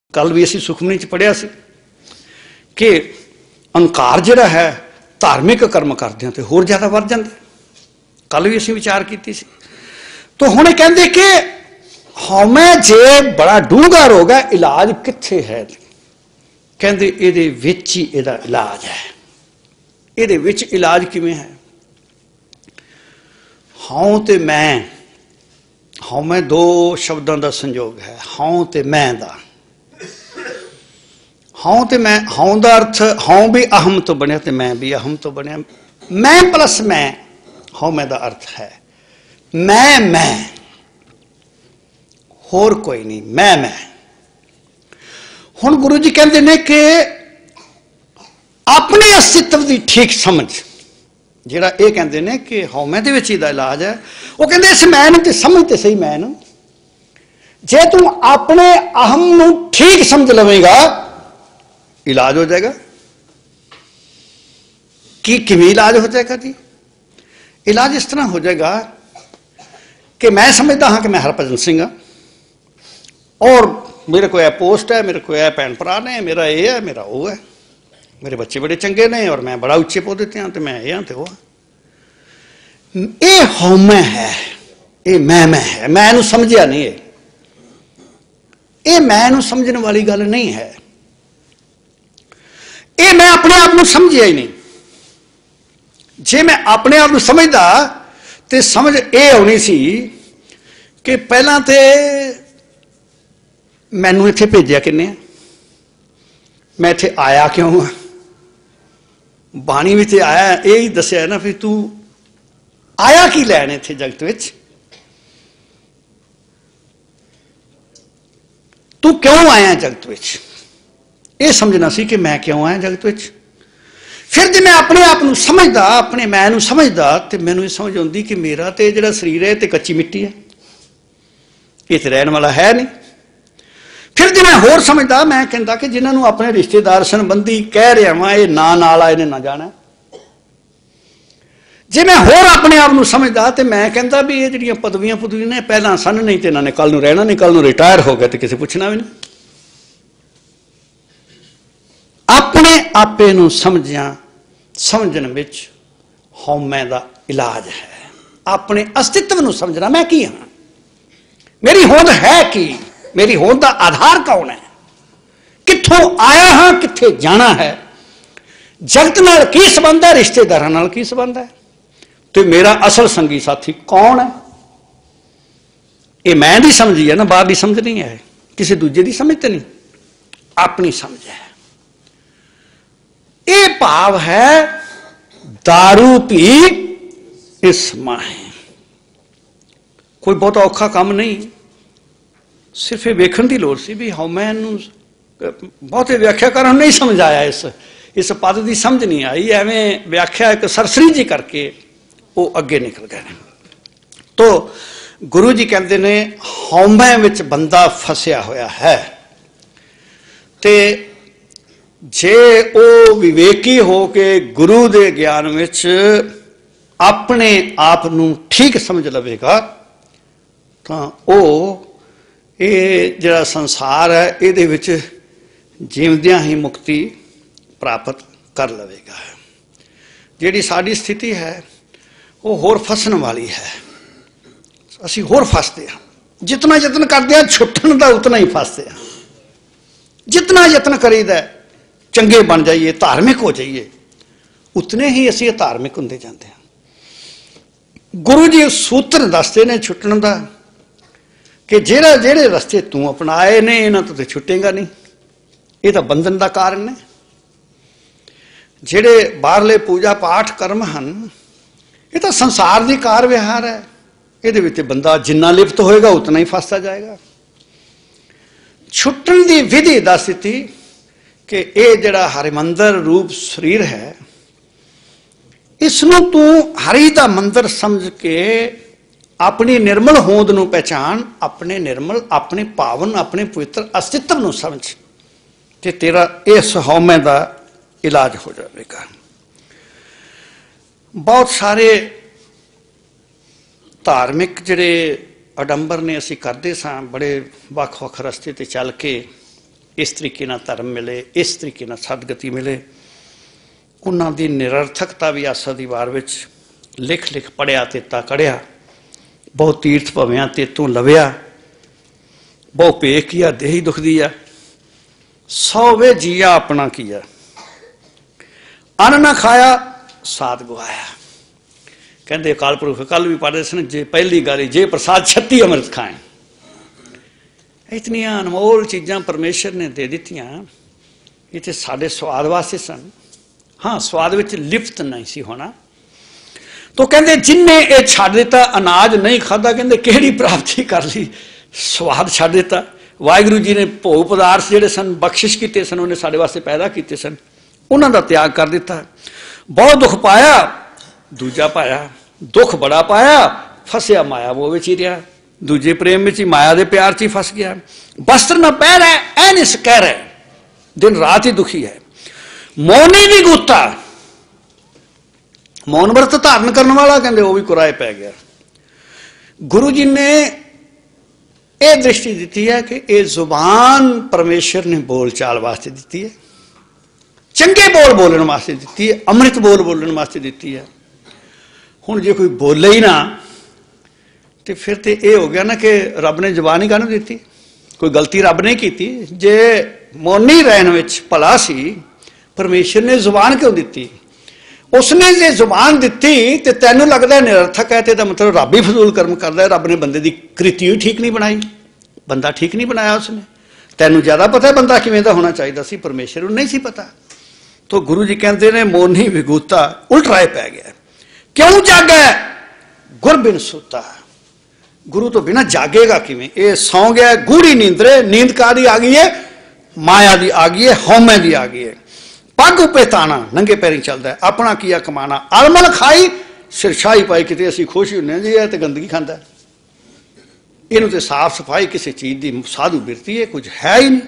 कल भी असी सुखमनी च पढ़िया सी कि अहंकार जिहड़ा है धार्मिक कर्म करदे तो होर ज़्यादा बढ़ जाता। कल भी असी विचार की सी। तो हुण कहंदे कि हौमै जे बड़ा डूंगा रोग है, इलाज कित्थे है? कहंदे इहदे विच ही इहदा इलाज है। इहदे विच इलाज किवें है? हौं ते मैं, हौमै दो शब्दों का संयोग है, हौं ते मैं दा। हौं ते मैं, हौं का अर्थ हौं भी अहम तो बनया तो मैं भी अहम तो बनया। मैं प्लस मैं, हौमै का अर्थ है मैं होर कोई नहीं, मैं। हुण गुरु जी कहते हैं कि अपने अस्तित्व की ठीक समझ, जिहड़ा ये कहते हैं कि हौमै दे विच इहदा इलाज है। वो कहते इस मैं नूं ते समझ ते सही मैं नूं, जे तू अपने अहम नूं ठीक समझ लवेगा इलाज हो जाएगा। कि किवें इलाज हो जाएगा जी? इलाज इस तरह हो जाएगा कि मैं समझता हाँ कि मैं हरभजन सिंह हाँ और मेरे को यह पोस्ट है, मेरे को यह भैन भरा ने, मेरा ये है, मेरा वो है, मेरे बच्चे बड़े चंगे ने और मैं बड़ा उच्चे पौधे ते हाँ तो मैं ये हाँ तो वो। ये हौमै है, ये मैं है। मैं नूं समझिया नहीं है, ये मैं नूं समझने वाली गल नहीं है। ये मैं अपने आप को समझिया ही नहीं। जे मैं अपने आप को समझदा तो समझ ये आनी सी कि पहला तो मैनू इत्थे भेजिया किन्ने, मैं इत्थे आया क्यों हाँ? बाणी भी तो आया यही दसिया ना फिर तू आया की लैन इत्थे जगत विच, तू क्यों आया जगत विच? ये समझना सी कि मैं क्यों आया जगत विच। फिर जो मैं अपने आप को समझदा, अपने मैं नूं समझदा तो मैनूं ये समझ आउंदी कि मेरा तो जिहड़ा शरीर है तो कच्ची मिट्टी है, ये तो रहने वाला है नहीं। फिर जो मैं होर समझदा, मैं कहता कि जिन्होंने अपने रिश्तेदार संबंधी कह रहा वां ये ना नाला इन्हें ना जाना। जे मैं होर अपने आप को समझदा तो मैं कहता भी ये जिहड़ियां पदवियां पुदवियां ने पहला सन नहीं तो इन्होंने कल नूं रहना नहीं, कल नूं रिटायर हो गए तो किसी पुछना भी नहीं। अपने आपे नूं समझण विच हौमै दा इलाज है। अपने अस्तित्व नूं समझना, मैं की हाँ, मेरी होंद है की, मेरी होंद का आधार कौन है, कित्थों आया हाँ, कित्थे जाना है, जगत नाल की संबंध है, रिश्तेदारां नाल की संबंध है, तो मेरा असल संगी साथी कौन है? ये मैं दी समझी है ना, बाहर दी समझ नहीं है, किसी दूजे दी समझ तो नहीं, अपनी समझ है। ये भाव है दारू पी इस माहे। कोई बहुत औखा काम नहीं, सिर्फ ये वेखण की लोड़ सी भी हौमै नूं बहुते व्याख्याकारां नहीं समझ आया, इस पद की समझ नहीं आई, एवें व्याख्या एक सरसरी जी करके वो अगे निकल गए। तो गुरु जी कहते ने हौमै विच बंदा फसिया होया है, ते जे वो विवेकी हो के गुरु दे ज्ञान विच अपने आप नूं ठीक समझ लवेगा तो वो ये जिहड़ा संसार है इहदे विच जीवदियां ही मुक्ति प्राप्त कर लवेगा। जिहड़ी साडी स्थिति है वो होर फसन वाली है, असीं होर फसदे हां। जितना यत्न करदे हां छुट्टण दा उतना ही फसदे हां। जितना यत्न करीदा चंगे बन जाइए, धार्मिक हो जाइए, उतने ही असीं धार्मिक हुंदे जांदे हां। गुरु जी सूत्र दसदे ने छुट्टण दा कि जेड़े रस्ते तू अपनाए ने इन्हां तो छुटेगा नहीं, ये तो बंधन का कारण है। जेड़े बाहरले पूजा पाठ कर्म हैं ये तो संसार की कार विहार है, ये बंदा जिन्ना लिप्त होएगा उतना ही फसता जाएगा। छुट्टण की विधि दस दी कि ये जिहड़ा हरिमंदर रूप शरीर है इसनूं तू हरि का मंदिर समझ के अपनी निर्मल होंद नूं पहचान, अपने निर्मल, अपने पावन, अपने पवित्र अस्तित्व नूं समझ ते तेरा इस हौमै का इलाज हो जाएगा। बहुत सारे धार्मिक जिहड़े आडंबर ने असी करते सां, बड़े वख-वख रस्ते ते चल के इस तरीके नाल धर्म मिले, इस तरीके नाल सदगति मिले। उन्हां दी निरर्थकता भी आसा दी वार विच लिख लिख पढ़िया तेता कढ़िया, बहु तीर्थ भविया तेतों लविया, बहु भेख किया देही दुख दिया, 100 वे जिया अपना किया, अन्न ना खाया साध गवाया। कहते अकाल पुरख कल भी पढ़ रहे सन, जे पहली गाली जे प्रसाद 36 अमृत खाए। इतनिया अनमोल चीज़ां परमेश्वर ने दे दित्तियां, ये तो साढ़े स्वाद वास्ते सन। हाँ, स्वाद विच लिप्त नहीं सी होना। तो कहते जिन्हें ये छड्ड दिता, अनाज नहीं खादा, कहते किहड़ी प्राप्ति कर ली, स्वाद छड्ड दिता। वाहिगुरू जी ने भोग पदार्थ जिहड़े सन बख्शिश कीते सन, उन्हें साढ़े वास्ते पैदा कीते सन, उन्हां दा त्याग कर दिता। बहुत दुख पाया, दूजा पाया, दुख बड़ा पाया, फसिया माया मोह विच ही रहा, दूजे प्रेम में ही माया के प्यार च ही फस गया। वस्त्र न पहन है ऐनिस कह रहा, दिन रात ही दुखी है। मौनी भी गुत्ता, मौन व्रत धारण करने वाला कहते वह भी कुराए पै गया। गुरु जी ने यह दृष्टि दी है कि यह जुबान परमेश्वर ने बोल चाल वास्ते दी है, चंगे बोल बोलने वास्ते दी है, अमृत बोल बोलने वास्ते दी है। हुण जे कोई बोले ही ना तो फिर तो यह हो गया ना कि रब ने जबान ही काहनूं दी, कोई गलती रब ने की। जे मौनी रहन विच भला सी, परमेश्वर ने जुबान क्यों दी? उसने जे जुबान दी तो तैनूं लगदा निरर्थक है, तो मतलब रब ही फजूल कर्म करदा है, रब ने बंदे की कृति ही ठीक नहीं बनाई, बंदा ठीक नहीं बनाया उसने। तैनूं ज़्यादा पता है बंदा किवें दा होना चाहिए सी, परमेश्वर नूं नहीं सी पता। तो गुरु जी कहते ने मौनी विगूता उल्ट राय पै गया। क्यों जागे गुर बिन सुता, गुरु तो बिना जागेगा किवें? ये सौ गया गूढ़ी नींदरे, नींद कादी आ गई है, माया दी आ गई है, हौमे दी आ गई है। पग उपे ताना, नंगे पैरी चलता है, अपना किया कमाना, अलमल खाई सिर शाही पाई। कितने असीं खुश होने जी, तो गंदगी खाता है, इनू तो साफ सफाई किसी चीज़ की साधु बिरती है कुछ है ही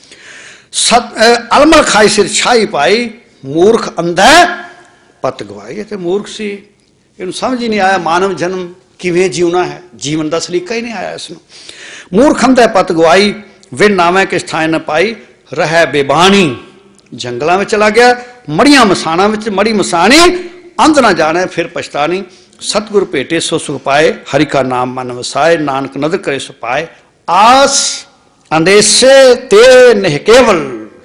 नहीं। अलमल खाई सिर शाही पाई, मूर्ख अंधा पत गवाई। तो मूर्ख सी, इनू समझ ही नहीं आया मानव जन्म किवें जीवना है, जीवन का सलीका ही नहीं आया इसनूं। मूर्ख अंधा पत गवाई, विण नावे किस थां न पाई, रह बेबानी जंगलों में चला गया, मड़िया मसाणा में मड़ी मसाणी, अंध ना जाने फिर पछतानी। सतगुर भेटे सो सुख पाए, हरि का नाम मन वसाए, नानक नदर करे सो पाए। आस अंदेसे ते निह केवल,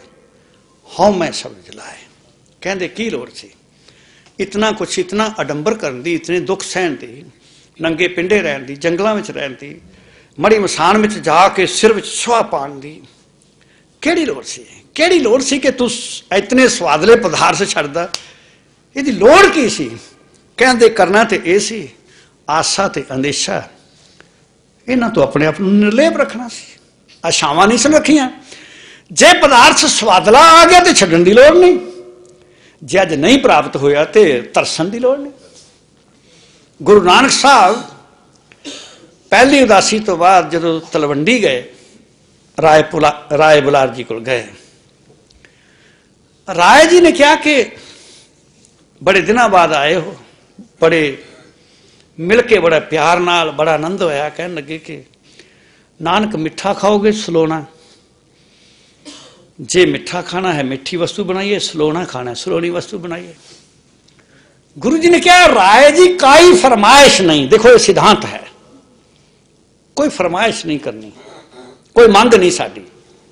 हौमै शब्द जलाए। कहते की लोड़ सी इतना कुछ, इतना अडंबर करन दी, इतने दुख सहन दी, नंगे पिंडे रहन दी, जंगलों में रहन दी, मड़ी मसान में जाके सिर में सुहा पान दी। केड़ी लोड़ सी, केड़ी लोड़ सी कि तू इतने स्वादले पदार्थ छड्डदा, इहदी लोड़ की सी? कहते करना तो यह सी, आसा ते अंदेशा, इन्हां तो अपने आप निर्लेप रखना सी, आशावां नहीं सन रखियां। जे पदार्थ स्वादला आ गया तो छड्डण दी लोड़ नहीं, जे अज नहीं प्राप्त होया तो तरसन की लोड़ नहीं। गुरु नानक साहब पहली उदासी तो बाद जो तलवंडी गए, राय बुलार जी को गए, राय जी ने कहा कि बड़े दिनों बाद आए हो, बड़े मिल के बड़ा प्यार नाल बड़ा आनंद होया। कहने लगे कि नानक मिठा खाओगे सलोना, जे मिठा खाना है मिठी वस्तु बनाइए, सलोना खाना है सलोनी वस्तु बनाइए। गुरु जी ने कहा राय जी कोई फरमाइश नहीं, देखो ये सिद्धांत है, कोई फरमाइश नहीं करनी, कोई मंग नहीं साडी,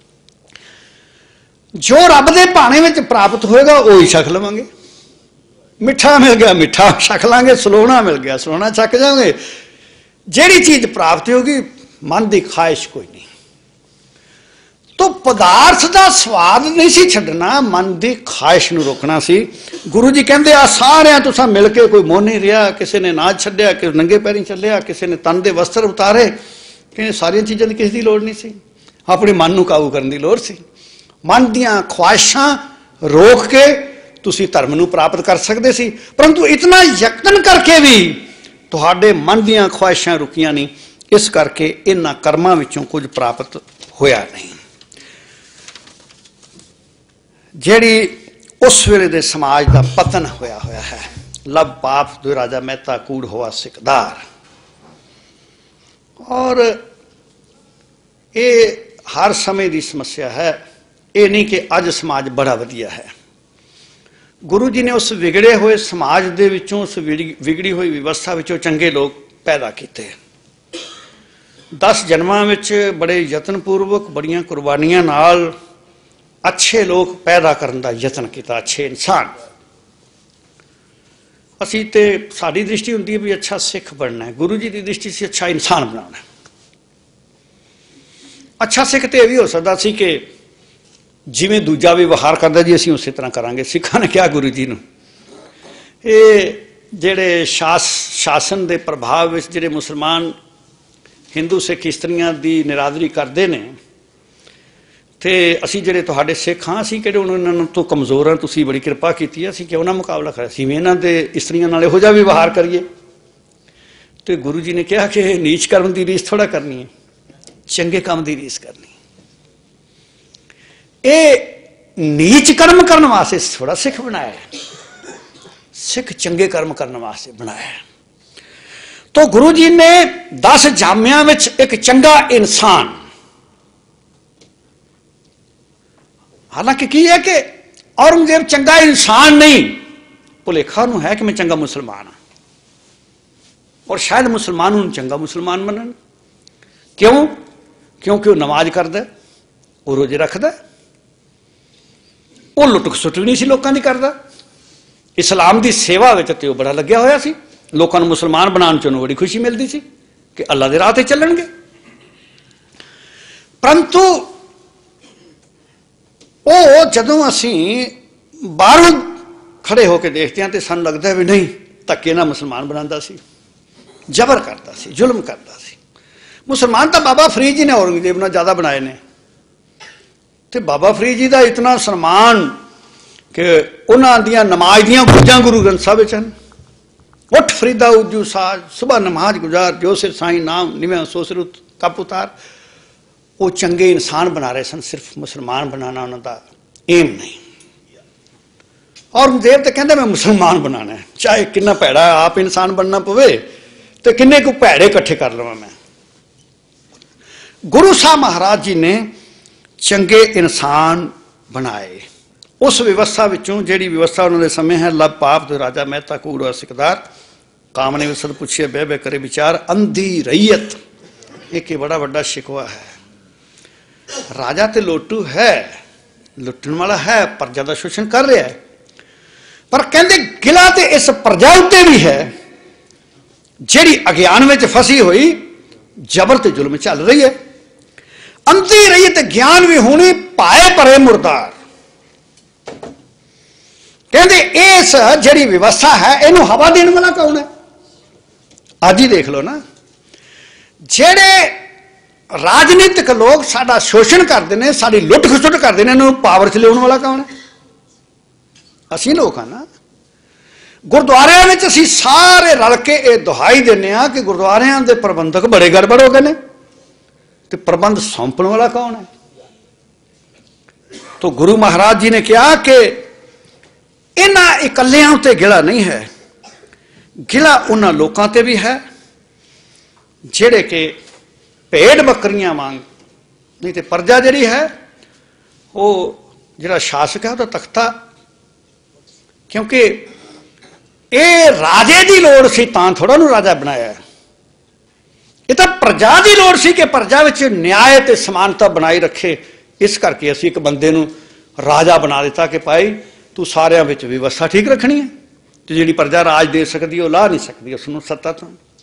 जो रब दे भाने में प्राप्त होएगा वो ही छक लवांगे। मिठा मिल गया मिठा छक लांगे, सलोना मिल गया सलोना छक जाओगे। जेड़ी चीज प्राप्त होगी मन की ख्वाहिश कोई नहीं। तो पदार्थ का स्वाद नहीं सी छड्डना, मन की ख्वाहिश नूं रोकना सी। गुरु जी कहते आ सारे तुसां मिल के कोई मोह नहीं रहा, किसी ने नाच छड्डिया, किसी नंगे पैरी चलिया, किसी ने तन के वस्त्र उतारे, कि सारिया चीज़ों की किसी की लोड़ नहीं सी। अपने मन नूं काबू करने की लोड़ सी। मन दियां ख्वाहिशां रोक के तुसी धर्म नूं प्राप्त कर सकते सी, परंतु इतना यत्न करके भी तुहाडे मन दियां ख्वाहिशां रुकियां नहीं, इस करके इन्हां कर्मां विचों कुछ प्राप्त होया नहीं। जिहड़ी उस वेले दे समाज का पतन होया होया है, लब पाप दो राजा मेहता कूड़ होआ सिकदार। और ये हर समय की समस्या है ये नहीं कि अज समाज बड़ा वधिया है। गुरु जी ने उस विगड़े हुए समाज दे विचों, उस विगड़ी हुई व्यवस्था विचों चंगे लोग पैदा किए। 10 जन्मां विच बड़े यतनपूर्वक, बड़ियां कुर्बानियां नाल अच्छे लोग पैदा करने का यतन किया, अच्छे इंसान। असी तो साडी दृष्टि हुंदी है भी अच्छा सिख बनना है, गुरु जी की दृष्टि से अच्छा इंसान बनाना है। अच्छा सिख तो यह भी हो सकता सी कि जिवें दूजा व्यवहार करता जी असीं उस तरह करांगे। सिखां ने क्या गुरु जी नूं ये जिहड़े शासन के प्रभाव विच जिहड़े मुसलमान हिंदू सिख इस्त्रियां की निरादरी करते हैं, तो असी जिहड़े तुहाडे सिख हाँ, असीं किहड़े उन्हां तो कमज़ोर हाँ, तुसीं बड़ी किरपा कीती है, असीं क्यों ना मुकाबला करिए, असीं भी इन्हां दे इस्त्रियां नाल इहो जिहा व्यवहार करिए। तो गुरु जी ने कहा कि नीच कर्म की रीस थोड़ा करनी है, चंगे काम की रीस करनी। ये नीच कर्म करने वास्ते थोड़ा सिख बनाया है, सिख चंगे कर्म करने वास्ते बनाया है। तो गुरु जी ने 10 जामियां विच एक चंगा इंसान, हालांकि की है कि औरंगजेब चंगा इंसान नहीं, भुलेखा नूं है कि मैं चंगा मुसलमान हाँ, और शायद मुसलमान नूं चंगा मुसलमान मनन। क्यों? क्योंकि वह नमाज करदा, वह रोजे रखदा, वह लुट खसुट नहीं सी लोकां दी करदा, इस्लाम की सेवा विच ते बड़ा लग्या होया सी, लोकां नूं मुसलमान बनाउण च उहनूं बड़ी खुशी मिलती सी कि अल्लाह दे राह ते चलणगे। परंतु वो जदों असीं बाहरों खड़े होकर देखते हैं तो सानूं लगता है भी नहीं, धक्के नाल मुसलमान बनाता सी, जबर करता सी, जुल्म करता सी। मुसलमान तो बाबा फरीद जी ने औरंगजेब नाल ज़्यादा बनाए ने, तो बाबा फरीद जी का इतना सन्मान कि उन्हां दियां नमाज दियां गुजां गुरु ग्रंथ साहिब विच हन। उठ फरीदा उजू साज, सुबह नमाज गुजार, जो सिर साईं नाम निवें सो सिर कप उतार। वो चंगे इंसान बना रहे सन, सिर्फ मुसलमान बनाना उन्होंने एम नहीं। औरंगजेब तो कहते मैं मुसलमान बनाना है, चाहे कितना भैड़ा आप इंसान बनना पवे तो किन्ने को भैड़े इकट्ठे कर लवां मैं। गुरु साहब महाराज जी ने चंगे इंसान बनाए। उस व्यवस्था विचों जिहड़ी व्यवस्था उन्होंने समय है, लब पाप तो राजा मेहता कूड़ा सिकदार, काम ने विसद पूछिए बह बह करे विचार, अंधी रईयत एक बड़ा बड़ा शिकवा है। राजा तो लोटू है, लुटन वाला है, प्रजा का शोषण कर रहा है, पर कहते गिला तो इस प्रजा उत्ते भी है जिहड़ी अज्ञान में फसी हुई जबर ते जुल्म चल रही है। अंधी रही तो ज्ञान भी होनी, पाए परे मुर्दार। कहते इस जिहड़ी व्यवस्था है इनू हवा देने वाला कौन है? अज ही देख लो ना, जेड़े राजनीतिक लोग साडा शोषण करते हैं, साड़ी लुट खसुट करते हैं, इन्होंने पावर च लियाउण वाला कौन है? असीं लोग हाँ ना। गुरुद्वारियां विच असीं सारे रल के ये दुहाई देने कि गुरुद्वारियां दे प्रबंधक बड़े गड़बड़ हो गए हैं, तो प्रबंध सौंपण वाला कौन है? तो गुरु महाराज जी ने कहा कि इन्हां इकल्लियां उत्ते गिला नहीं है, गिला उन्हां लोकां ते भी है जिहड़े कि भेड़ बकरियां वांग, नहीं तो प्रजा जिहड़ी है वो जिहड़ा शासक है वो तख्ता, क्योंकि ये राजे की लोड़ सी तां थोड़ा नूं राजा बनाया, ये तो प्रजा की लोड़ सी कि प्रजा विच न्याय ते समानता बनाई रखे। इस करके असीं एक बंदे नूं राजा बना दिता कि भाई तू सारियां विच व्यवस्था ठीक रखनी है, तो जिहड़ी प्रजा राज दे सकती है वो ला नहीं सकती उसनूं सत्ता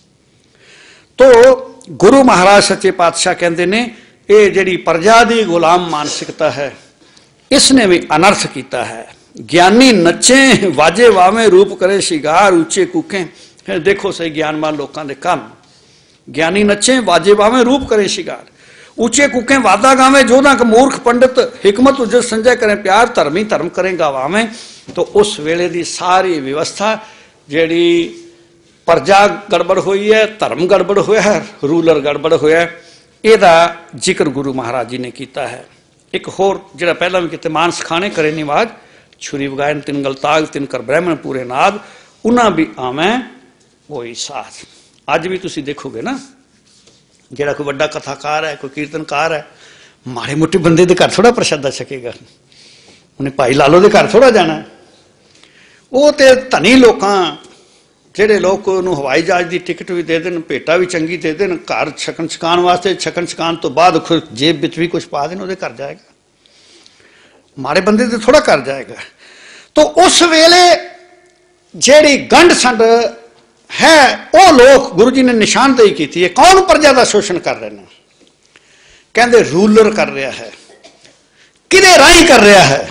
तो गुरु महाराज सच्चे पातशाह कहते ने ये जिहड़ी प्रजा की गुलाम मानसिकता है इसने भी अनर्थ किया है। ज्ञानी नचे वाजे वावे रूप करे शिगार ऊंचे कूके, फिर देखो सही ज्ञानवान लोगों के काम, ज्ञानी नचे वाजे वावे रूप करे शिगार ऊंचे कूके वादा गावे, जोधा क मूर्ख पंडित हिकमत उजत संजय करें प्यार, धर्मी धर्म करें गवावे। तो उस वेले की सारी व्यवस्था जिहड़ी प्रजा गड़बड़ हुई है, धर्म गड़बड़ होया है, रूलर गड़बड़ होया है, इहदा जिक्र गुरु महाराज जी ने किया है। एक होर जिहड़ा पहला भी किते मानस खाने करे निवाज, छुरी वगायन तिन गलताग तिन कर ब्राह्मण पूरे नाद, उन्हां भी आवें वही साथ। अज भी तुसीं देखोगे ना, जिहड़ा कोई वड्डा कथाकार है, कोई कीर्तनकार है, माड़े मोटे बंदे के घर थोड़ा प्रसादा छकेगा, उन्हें भाई लालो के घर थोड़ा जाना। वो तो धनी लोग ਜਿਹੜੇ ਲੋਕ ਉਹਨੂੰ हवाई जहाज की टिकट भी दे देन, भेटा भी चंगी दे देन, घर छकन छकान वास्ते, छकन छकान तो बाद जेब विच भी कुछ पा देन, ਉਹਦੇ घर जाएगा। माड़े बंदे तो थोड़ा घर जाएगा। तो उस वेले ਜਿਹੜੀ गंढ संड है वो लोग गुरु जी ने निशानदेही की है। कौन प्रजा का शोषण कर रहे हैं? कहते रूलर कर रहा है, किदे राही कर रहा है?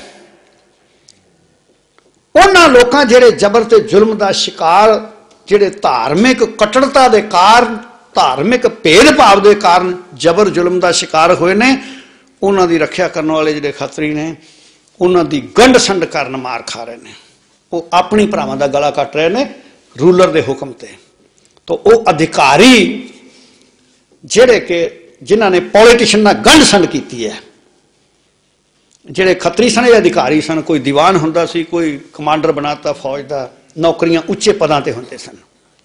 उन्होंने लोगों जेड़े जबर ते जुल्म का शिकार, जेड़े धार्मिक कट्टरता के कारण, धार्मिक भेदभाव के कारण जबर जुल्म का शिकार हुए ने, उन्होंने रक्षा करने वाले जेड़े खतरी ने, उन्होंने गंढ संड कारण मार खा रहे हैं। वो अपनी भरावां दा गला कट रहे हैं रूलर के हुक्म ते। तो वो अधिकारी जेड़े के जिन्हों ने पॉलिटिशियन ना गंढ संड की है, जेड़े खतरी सन, अधिकारी सन, कोई दीवान हुंदा सी, कोई कमांडर बनाता फौज का, नौकरियां उच्चे पदां ते हुंदे सन।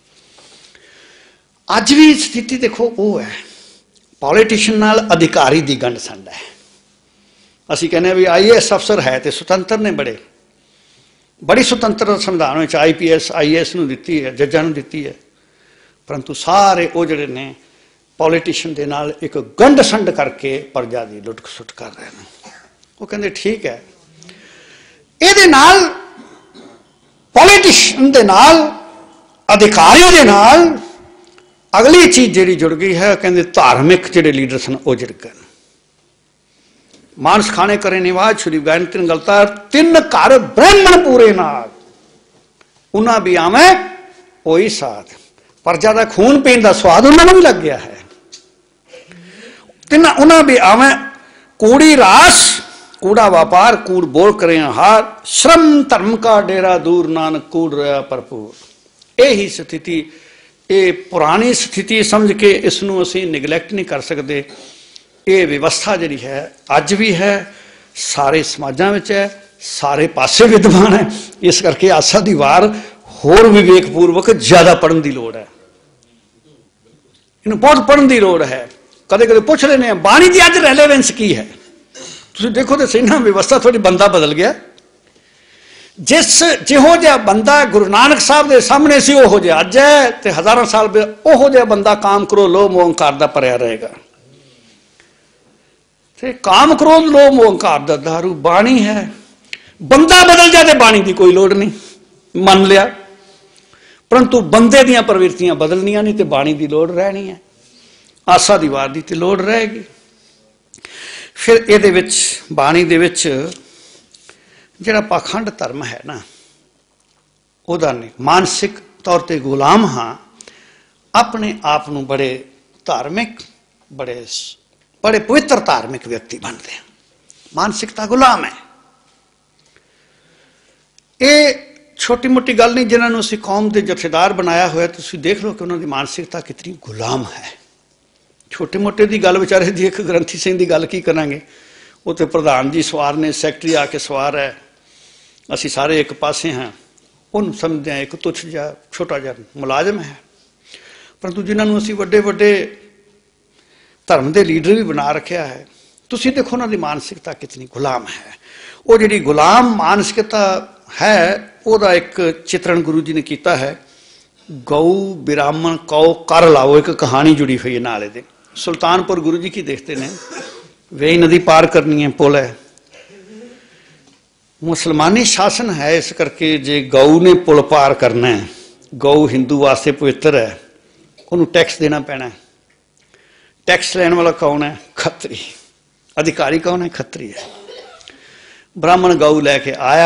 अज भी स्थिति देखो वो है, पॉलिटिशियन नाल अधिकारी की गंढ संड है। असीं कहने भी IAS अफसर है तो सुतंत्र ने, बड़ी सुतंत्र संविधान में IPS IAS नूं दित्ती है, जजां नूं दित्ती है, परंतु सारे वो जिहड़े ने पॉलिटिशियन दे नाल एक गंढ संड करके प्रजा की लुट खसुट कर रहे हैं। वो कहते ठीक है, ये पॉलिटिशियन दे नाल, अधिकारियों दे नाल अगली चीज जी जुड़ गई है, कहते धार्मिक जिहड़े लीडर सन वो जुड़ गए। मानस खाने करे निवाज छुरी गायन तीन गलता, तीन घर ब्राह्मण पूरे नाल उन्हें भी आवे वही साथ, प्रजा का खून पीन का स्वाद उन्होंने भी लग गया है। तीन उन्हें भी आवे कूड़ी रास, कूड़ा व्यापार, कूड़ बोल करे हार, श्रम धर्म का डेरा दूर, नानक कूड़ रहा भरपूर। यही स्थिति, ये पुरानी स्थिति समझ के इसनों असीं निगलैक्ट नहीं कर सकते। ये व्यवस्था जी है अज भी है, सारे समाजा में है, सारे पासे विद्वान है। इस करके आसा दी वार होर विवेकपूर्वक ज्यादा पढ़न की लोड़ है, इन्हें बहुत पढ़न की लोड़ है। कदे कदे पूछ लेने बाणी की अज रेलेवेंस की है। तुसीं देखो तो सही ना, व्यवस्था थोड़ी बंदा बदल गया। जिस जिहो जिहा बंदा गुरु नानक साहब के सामने सी ओहो जिहा अज है, ते हजारों साल ओहो जिहा बंदा काम करो लो मोह अंकार दा भरिया रहेगा। काम क्रोध लो मोह अंकार दा दारू बाणी है। बंदा बदल जाए तो बाणी की कोई लोड़ नहीं, मान लिया, परंतु बंदे दियां प्रवृत्तियां बदलनियां नहीं तो बाणी की लोड़ रहनी है। आसा दी वार दी ते लोड़ रहेगी। फिर ये बाणी दे विच जिहड़ा पाखंड धर्म है ना, उहदा नहीं, मानसिक तौर पर गुलाम हाँ, अपने आप नूं बड़े धार्मिक, बड़े बड़े पवित्र धार्मिक व्यक्ति बनते हैं। मानसिकता गुलाम है। ये छोटी मोटी गल नहीं, जिन्होंने असीं कौम के जथेदार बनाया हुआ, तुसीं देख लो कि उन्होंने मानसिकता कितनी गुलाम है। छोटे मोटे की गल बेचारे की, एक ग्रंथी सिंह की गल की करांगे, वो तो प्रधान जी सवार ने, सैकटरी आके सवार है, असीं सारे एक पासे हैं, उन्होंने समझते हैं एक तुच्छ जिहा छोटा जिहा मुलाजम है। परंतु जिन्होंने असीं वड्डे वड्डे धर्म के लीडर भी बना रखा है, तुसीं देखो उन्होंने मानसिकता कितनी गुलाम है। वो जी गुलाम मानसिकता है, वह एक चित्रण गुरु जी ने किया है। गौ बिरामन कौ कर लाओ, एक कहानी जुड़ी हुई है नाले दे। सुल्तानपुर गुरु जी की देखते हैं, वेई नदी पार करनी है, पुल है, मुसलमानी शासन है, इस करके जे गौ ने पुल पार करना है, गौ हिंदू वास्ते पवित्र है, उन्होंने टैक्स देना पैना है। टैक्स लैन वाला कौन है? खत्री। अधिकारी कौन है? खत्री है। ब्राह्मण गऊ लैके आया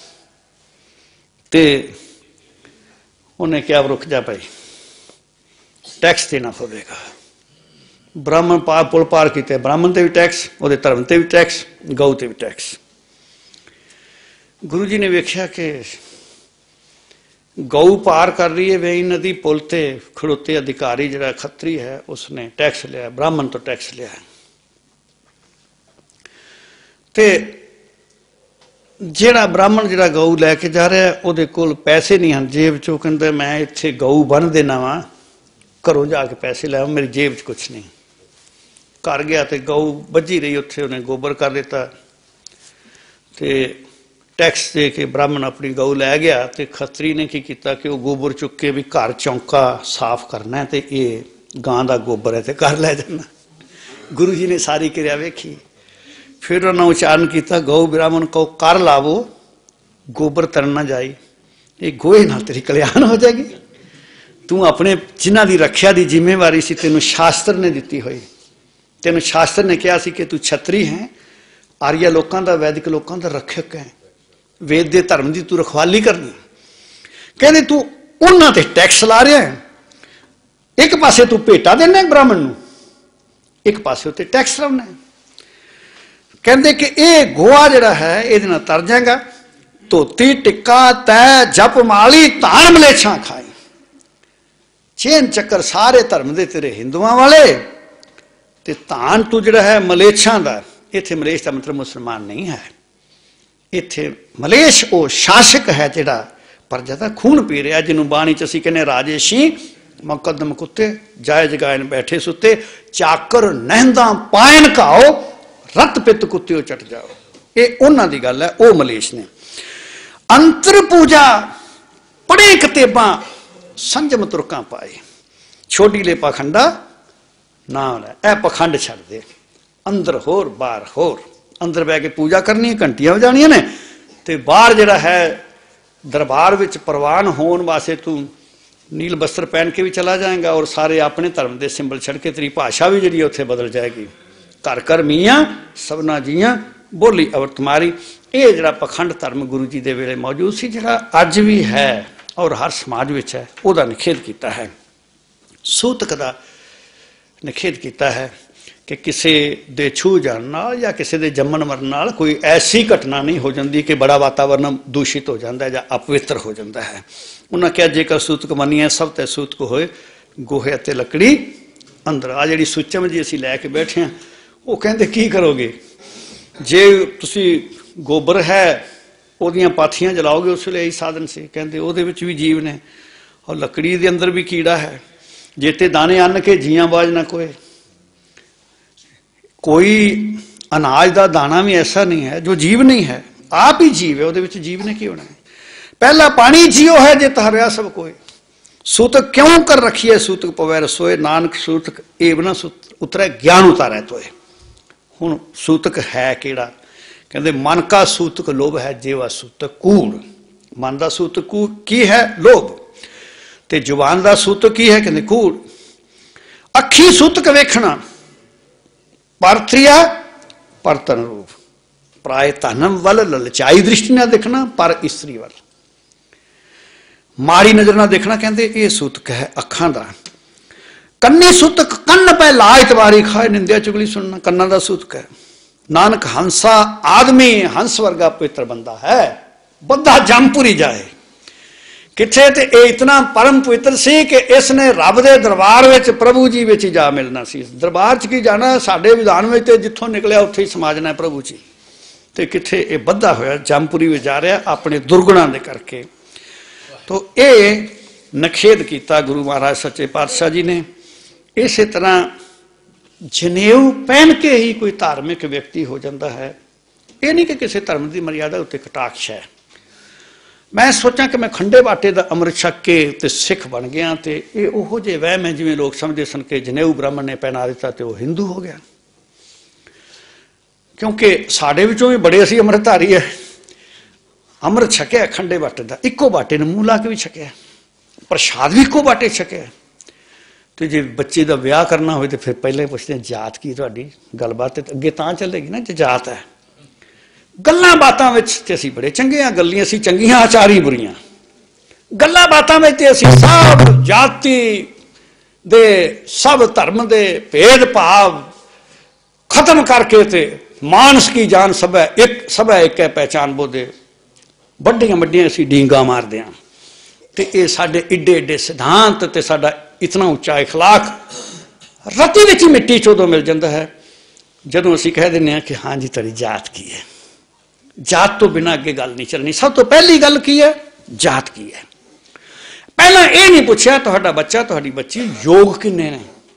तो उन्हें क्या, रुक जा भाई, टैक्स देना पवेगा। ब्राह्मण पुल पार किया, ब्राह्मण से भी टैक्स, वो धर्म से भी टैक्स, गऊ से भी टैक्स। गुरु जी ने वेख्या कि गऊ पार कर रही है वेई नदी, पुल ते खड़ोते अधिकारी जिहड़ा खत्री है उसने टैक्स लिया, ब्राह्मण तो टैक्स लिया। ते जिहड़ा ब्राह्मण जिहड़ा गऊ लैके जा रहा है, उहदे कोल पैसे नहीं हैं जेब चो, कहंदा मैं इत्थे गऊ बन देना वा, घरों जाके पैसे लै, मेरी जेब च कुछ नहीं। घर गया तो गऊ बझी रही, उत्थे उन्हें गोबर कर दिता। तो टैक्स दे के ब्राह्मण अपनी गऊ लै गया। तो खतरी ने की किया कि वह गोबर चुक के भी घर चौंका साफ करना है, तो ये गां का गोबर है तो घर लै जाना। गुरु जी ने सारी क्रिया वेखी, फिर उन्होंने उच्चारण किया, गऊ ब्राह्मण को कर लावो, गोबर तरन ना जाई, ये गोहे नाल तेरी कल्याण हो जाएगी। तू अपने जिन्हां दी रखिया दी जिम्मेवारी सी तेनू शास्त्र ने दिती हुई, तेनू शास्त्र ने कहा सी कि तू छतरी है, आर्य लोगों का वैदिक लोगों का रक्षक है, वेद के धर्म की तू रखवाली करनी। कहते तू उन्हां ते टैक्स ला रहा है, एक पासे तू भेटा देना ब्राह्मण नूं, एक पासे उत्ते टैक्स लाउना है। कहते कि यह गोआ जिहड़ा है इहदे नाल तर जाएगा, धोती टिक्का तै जप माली धान मलेछां खाई। चेन चक्कर सारे धर्म दे तेरे हिंदुआं वाले, ते धान तू जिहड़ा है मलेछां दा, इत्थे मलेछ का मतलब मुसलमान नहीं है, इत्थे मलेछ वो शासक है जिहड़ा प्रजा दा खून पी रहा, जिन्होंने बाणी च असीं कहने राजेशी मुकदम कुत्ते जायज गायन बैठे सुते, चाकर नहंदा पायन घाओ रत पित कुत्ते चट जाओ। ये उन्हां दी गल है, वो मलेछ ने। अंतर पूजा पढ़े किताबां संजम तुरकां पाए, छोटी ले पाखंडा नाम है, ए पखंड छड़ दे, अंदर होर बाहर होर, अंदर बह के पूजा करनी है, घंटियां बजानियां ने, ते बाहर जिहड़ा है दरबार विच प्रवान होने वास्ते तू नील वस्त्र पहन के भी चला जाएगा, और सारे अपने धर्म के सिंबल छड़ के तेरी भाषा भी जी उत्थे बदल जाएगी। घर घर मीयां सबना जियां बोली अवर तुम्हारी। ये जरा पखंड धर्म गुरु जी के वेले मौजूद सी, जरा अज भी है और हर समाज में है, वह निखेध किया है। सूतक का निखेध किया है कि किसी दे छू जाण नाल या किसी दे जम्मण मरण नाल कोई ऐसी घटना नहीं हो जाती कि बड़ा वातावरण दूषित हो जाता है या अपवित्र हो जाता है। उन्होंने कहा जेकर सूतक मनीए सब ते सूतक होए, गोहे ते लकड़ी अंदर। आ जी सुचम जी असीं लैके बैठे हैं, वो कहते की करोगे जे तुसी गोबर है ओदियां पाथियां जलाओगे, उस वे यही साधन से कहते वो भी जीव ने, और लकड़ी के अंदर भी कीड़ा है। जेते दाने अन्न के जियां बाज ना कोई, कोई अनाज का दाना भी ऐसा नहीं है जो जीव नहीं है, आप ही जीव है, वो जीव ने की होना है। पहला पानी जियो है जे तहरया सब कोई, सूतक क्यों कर रखी है सूतक पवै रसोए, नानक सूतक एव न उतरै ज्ञान उतारै तोए। हुण सूतक है केड़ा, कहते मन का सूतक लोभ है, जेवा सूतक कूड़। मन का सूतक की है लोभ, ते जुबान का सूतक की है, कहते कूड़। अखी सूतक वेखना, परत्रिया परतन रूप, प्राय धनम वल ललचाई दृष्टि ना देखना, पर इस्त्री वल माड़ी नजर ना देखना, कहते ये सूतक है अखां दा। कन्नी सूतक कन्न पै लाज तवारी खाए, निंदिया चुगली सुनना कन्ना दा सूतक है। नानक हंसा आदमी हंस वर्गा पवित्र बंदा है, बंदा जमपुरी जाए किथे, ते ये इतना परम पवित्र सी कि इसने रब दे दरबार विच प्रभु जी विच जा मिलना सी। दरबार च की जाना, साडे विधान में तो जिथों निकलिया उत्थे ही समाजना है प्रभु जी, ते किथे ये बद्धा होया जमपुरी विच जा रहा अपने दुर्गुणां दे करके। तो ये नखेध किया गुरु महाराज सच्चे पातशाह जी ने। इस तरह जनेऊ पहन के ही कोई धार्मिक व्यक्ति हो जाता है, ये नहीं कि किसी धर्म की मर्यादा उत्ते कटाक्ष है। मैं सोचा कि मैं खंडे बाटे का अमृत छक के ते सिख बन गया, तो ये उहो जे वहम है जिवें लोग समझे सन कि जनेऊ ब्राह्मण ने पहना दिता तो वह हिंदू हो गया। क्योंकि साडे विचों भी बड़े असीं अमृतधारी है, अमृत छकिया खंडे बाटे का, इक्को बाटे ने मूँह ला के भी छकिया, प्रसाद भी इक्को बाटे छकिया। तो जे बच्चे का विआह करना हो तो फिर पहले पुछते हैं जात की तुहाडी, गलबात अगे तां चलेगी ना जे जात है। गल्लां बातां विच ते असीं बड़े चंगे हाँ, गल्लियां असीं चंगियां आचारी बुरियां, गल्लां बातां विच ते असीं सब जाति दे सब धर्म दे भेद भाव खत्म करके ते मानस की जान सब एक है पहचान बोदे बड़ियां बड़ियां असीं डींगा मारदे हां। ते ये साडे एडे एडे सिद्धांत ते साडा इतना उच्चा इखलाक रत्ती विच ही मिट्टी च उदों मिल जाता है जदों असीं कह दिंदे हां कि हाँ जी तेरी जात की है। जात तो बिना अगे गल नहीं चलनी। सब तो पहली गल की है, जात की है। पहला ये नहीं पूछा तुहाडा बच्चा तुहाडी बच्ची योग किन्ने ने,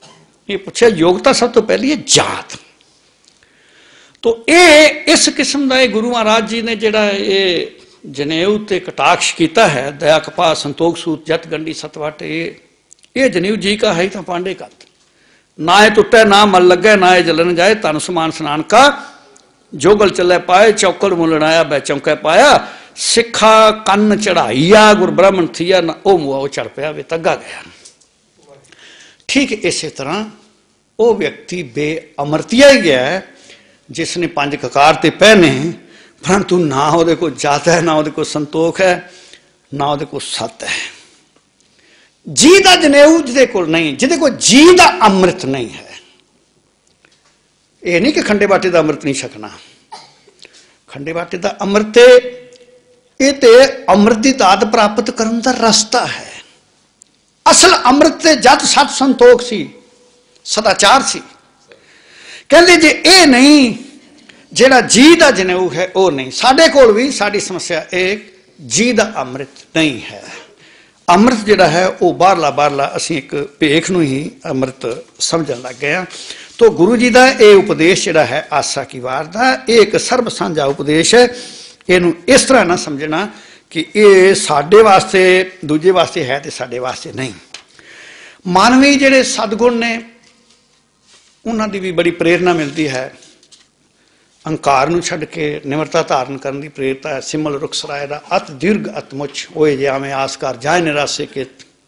ये पूछा योग्यता सब तो पहली है जात। तो ये इस किस्म का गुरु महाराज जी ने जिहड़ा ये जनेऊ ते कटाक्ष किया है, दया कपा संतोख सूत जत गंडी सतवट, ये जनेऊ जी का है तो पांडे का ना ये टुटे ना मल लगे ना ये जलन जाए, तन समान स्नान का जोगल चले पाए, चौकड़ मुलनाया बै चौंके पाया, सिखा कन्न चढ़ाइया गुर ब्राह्मण थिया ना ओ मुआ चढ़ पाया वे तग्गा गया। ठीक इसी तरह वो व्यक्ति बेअमरतिया ही गया है जिसने 5 ककार ते पहने, परंतु ना वो को जात है, ना वो को संतोख है, ना वो को सत है। जी का जनेऊ जिदे को नहीं, जिदे को जी का अमृत नहीं है। ये नहीं कि खंडे बाटे का अमृत नहीं छकना, खंडे बाटे का अमृत ये तो अमृत की दात प्राप्त करने का रास्ता है। असल अमृत से जत सत संतोख सी, सदाचार सी। कहते जे ये नहीं, जेड़ा जी का जनेऊ है वो नहीं। साडे कोल भी साड़ी समस्या एक जी का अमृत नहीं है। अमृत जिहड़ा है वो बाहरला बाहरला असीं एक भेख नूं ही अमृत समझण लग गए। तो गुरु जी का यह उपदेश जिहड़ा है आसा की वार का, एक सर्ब साझा उपदेश है। इनू इस तरह ना समझना कि ये साडे वास्ते दूजे वास्ते है तो साडे वास्ते नहीं। मानवी जिहड़े सदगुण ने उन्हां दी भी बड़ी प्रेरणा मिलती है। अहंकार नूं छड्ड के निमरता धारण करने की प्रेरता है। सिमल रुख सराय दा अत दीर्घ अत मुछ होए जावें आसकार जाए निरासे के,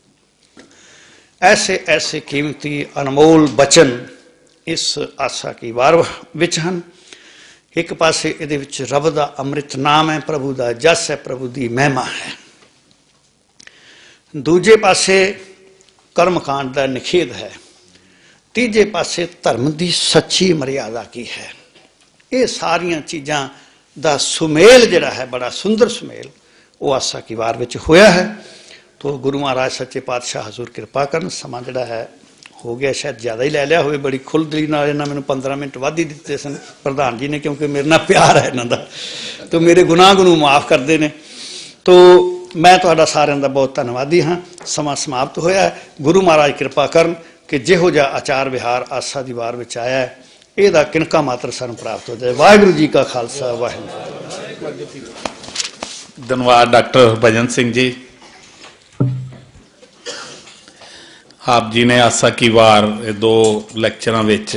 ऐसे ऐसे कीमती अनमोल बचन इस आसा की वार विच हन। एक पासे इहदे विच रब दा अमृत नाम है, प्रभु दा जस है, प्रभु दी महिमा है। दूजे पासे कर्मकांड दा निखेध है। तीजे पासे धर्म दी सच्ची मर्यादा की है। ये सारिया चीज़ां दा सुमेल जिहड़ा है, बड़ा सुंदर सुमेल वो आसा की वार विच होया है। तो गुरु महाराज सच्चे पातशाह हजूर कृपा करन। समा जिहड़ा है हो गया, शायद ज़्यादा ही ले लिया हो, बड़ी खुल दिली नाल इन्हां मैनूं 15 मिनट वध ही दिते सन प्रधान जी ने, क्योंकि मेरे नाल प्यार है इन्हां दा, तो मेरे गुनाह गुनू माफ़ करते हैं। तो मैं तुहाडा सारिਆਂ दा बहुत धन्नवादी हाँ। समा समाप्त होया है। गुरु महाराज कृपा करन कि जिहो जिहा आचार विहार आसा दी वार विच आया है, ਇਹਦਾ किनका मात्र सानूं प्राप्त हो जाए। वाहिगुरू जी का खालसा, वाहिगुरू। धन्यवाद डॉक्टर भजन सिंह जी। आप जी ने आसा की वार 2 ਲੈਕਚਰਾਂ ਵਿੱਚ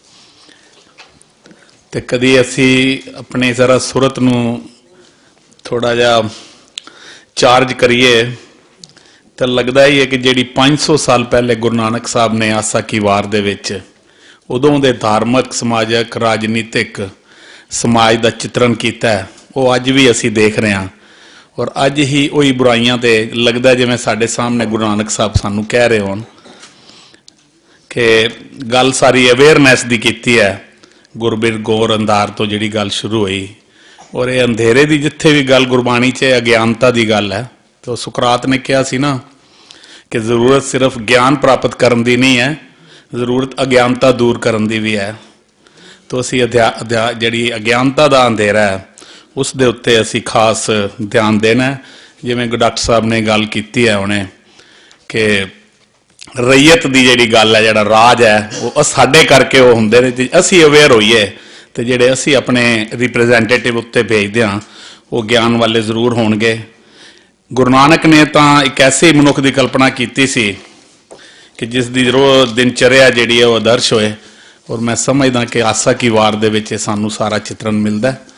ਤੇ ਕਦੀ ਅਸੀਂ अपनी जरा सुरत ਨੂੰ थोड़ा ਜਿਹਾ चार्ज करिए तो लगता ही है कि ਜਿਹੜੀ 500 साल पहले गुरु नानक साहब ने आसा की वार ਦੇ ਵਿੱਚ उदों के धार्मिक समाजक राजनीतिक समाज का चित्रण किया है, वो अज भी असी देख रहे हैं। और अज ही वही बुराइयां तो लगता जिवें साडे सामने गुरु नानक साहब सानू कह रहे होण कि गल सारी अवेयरनैस की की है। गुरबिर गौर अंधार तो जिहड़ी गल शुरू हुई, और ये अंधेरे की जिथे भी गल गुरबाणी च अज्ञानता की गल है। तो सुकरात ने कहा सी ना कि जरूरत सिर्फ ज्ञान प्राप्त करने की नहीं है, जरूरत अज्ञानता दूर करने की भी है। तो असी जी अज्ञानता का अंधेरा है उस दे उत्ते असी खास ध्यान देना है। जिवें डॉक्टर साहब ने गल की है उन्हें कि रईयत की जी गल है, जो राज है वो साडे करके वो होंदे ने। असी अवेयर होईए तो जेडे असी अपने रिप्रैजेंटेटिव उत्ते भेजते हैं वो ज्ञान वाले जरूर होणगे। गुरु नानक ने तो एक ऐसे मनुख की कल्पना की सी कि जिसकी रोज दिनचर्या जी है वो आदर्श होए। और मैं समझदा कि आसा की वार दे विच सानू सारा चित्रण मिलता है।